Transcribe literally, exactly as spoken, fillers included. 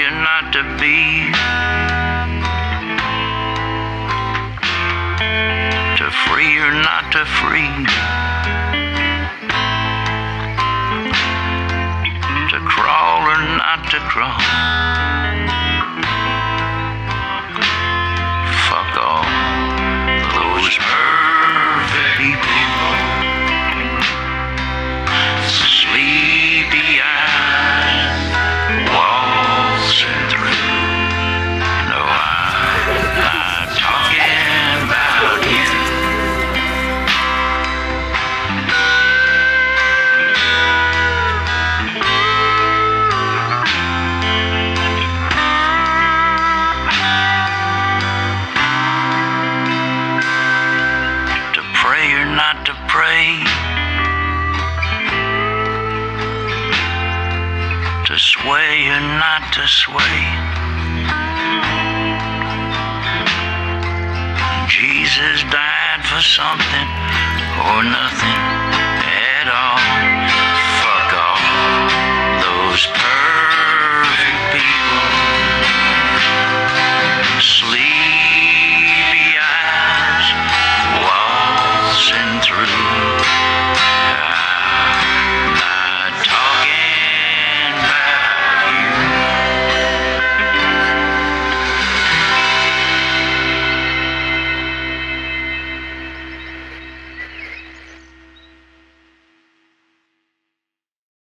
or not to be, to free or not to free, to crawl or not to crawl. Fuck all those perfect people, sleepy eyes waltzing through. No, I'm not talking about you. To pray or not to pray, to sway or not to sway. Jesus died for something or nothing.